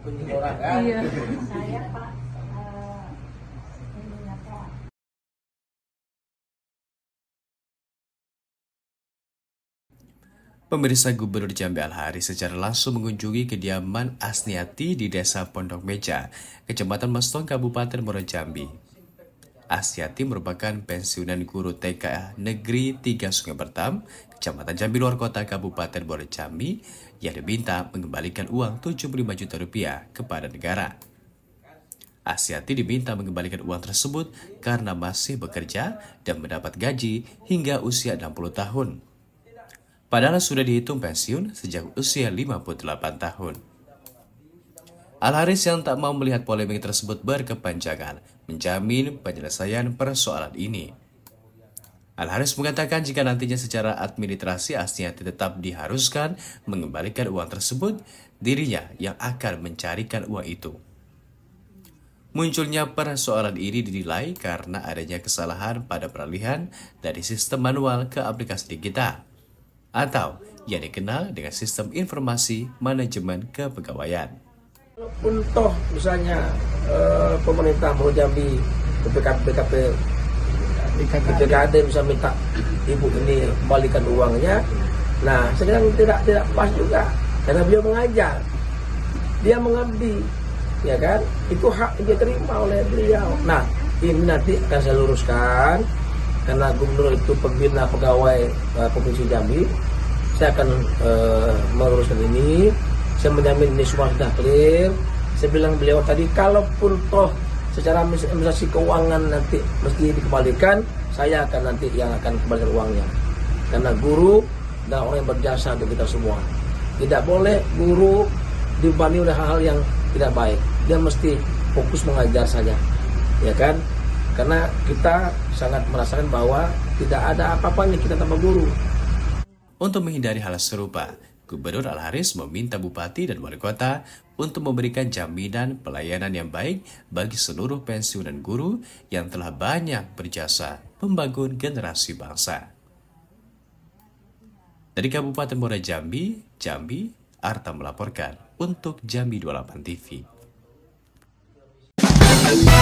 Iya. Saya Pak, ininya Pak. Pemirsa, Gubernur Jambi Al-Haris secara langsung mengunjungi kediaman Asniati di Desa Pondok Meja, Kecamatan Mestong, Kabupaten Muaro Jambi. Asniati merupakan pensiunan guru TK Negeri 3 Sungai Bertam, Kecamatan Jambi Luar Kota, Kabupaten Muaro Jambi, yang diminta mengembalikan uang 75 juta rupiah kepada negara. Asniati diminta mengembalikan uang tersebut karena masih bekerja dan mendapat gaji hingga usia 60 tahun. Padahal sudah dihitung pensiun sejak usia 58 tahun. Al-Haris yang tak mau melihat polemik tersebut berkepanjangan menjamin penyelesaian persoalan ini. Al-Haris mengatakan jika nantinya secara administrasi Asniati tetap diharuskan mengembalikan uang tersebut, dirinya yang akan mencarikan uang itu. Munculnya persoalan ini dinilai karena adanya kesalahan pada peralihan dari sistem manual ke aplikasi digital, atau yang dikenal dengan sistem informasi manajemen kepegawaian. Untuk misalnya pemerintah Muaro Jambi, BPKD bisa minta ibu ini kembalikan uangnya. Nah, sekarang tidak pas juga karena beliau mengajar, dia mengabdi, ya kan? Itu hak yang diterima oleh beliau. Nah, ini nanti akan saya luruskan. Karena gubernur itu pembina pegawai Provinsi Jambi, saya akan meluruskan ini. Saya menjamin ini semua sudah clear. Saya bilang beliau tadi, kalaupun toh secara administrasi keuangan nanti mesti dikembalikan, saya akan nanti yang akan kembalikan uangnya. Karena guru adalah orang yang berjasa untuk kita semua. Tidak boleh guru dibebani oleh hal-hal yang tidak baik. Dia mesti fokus mengajar saja, ya kan? Karena kita sangat merasakan bahwa tidak ada apa-apanya kita tanpa guru. Untuk menghindari hal serupa, Gubernur Al-Haris meminta Bupati dan Wali Kota untuk memberikan jaminan pelayanan yang baik bagi seluruh pensiunan guru yang telah banyak berjasa membangun generasi bangsa. Dari Kabupaten Muaro Jambi, Arta melaporkan untuk Jambi 28 TV.